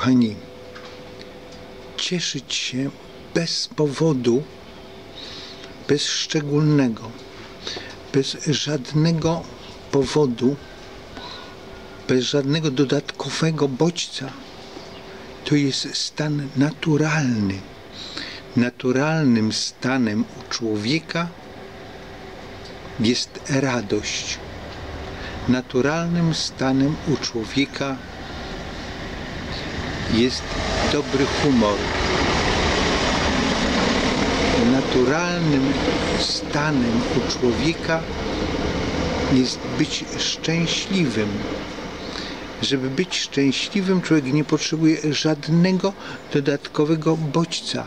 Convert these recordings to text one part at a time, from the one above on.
kochani, cieszyć się bez powodu, bez szczególnego, bez żadnego powodu, bez żadnego dodatkowego bodźca. To jest stan naturalny. Naturalnym stanem u człowieka jest radość. Naturalnym stanem u człowieka jest dobry humor. Naturalnym stanem u człowieka jest być szczęśliwym. Żeby być szczęśliwym, człowiek nie potrzebuje żadnego dodatkowego bodźca.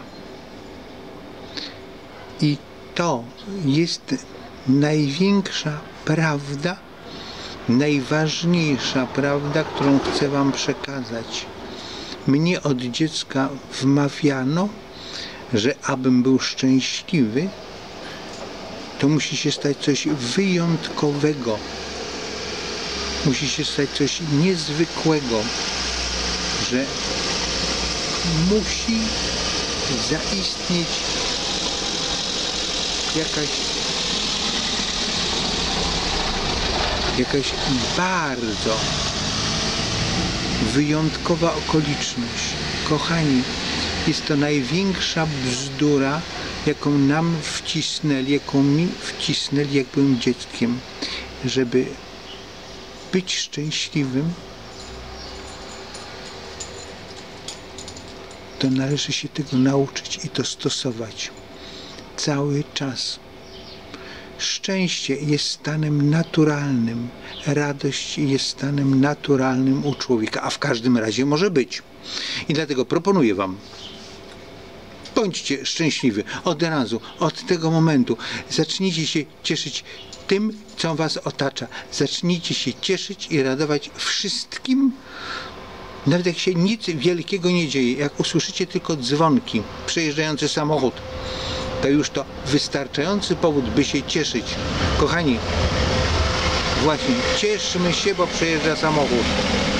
I to jest największa prawda, najważniejsza prawda, którą chcę wam przekazać. Mnie od dziecka wmawiano, że abym był szczęśliwy, to musi się stać coś wyjątkowego. Musi się stać coś niezwykłego, że musi zaistnieć jakaś bardzo wyjątkowa okoliczność. Kochani, jest to największa bzdura, jaką nam wcisnęli, jaką mi wcisnęli, jak byłem dzieckiem. Żeby być szczęśliwym, to należy się tego nauczyć i to stosować cały czas. Szczęście jest stanem naturalnym, radość jest stanem naturalnym u człowieka, a w każdym razie może być. I dlatego proponuję wam, bądźcie szczęśliwi od razu, od tego momentu. Zacznijcie się cieszyć tym, co was otacza. Zacznijcie się cieszyć i radować wszystkim, nawet jak się nic wielkiego nie dzieje. Jak usłyszycie tylko dzwonki, przejeżdżający samochód, to już to wystarczający powód, by się cieszyć. Kochani, właśnie cieszmy się, bo przejeżdża samochód.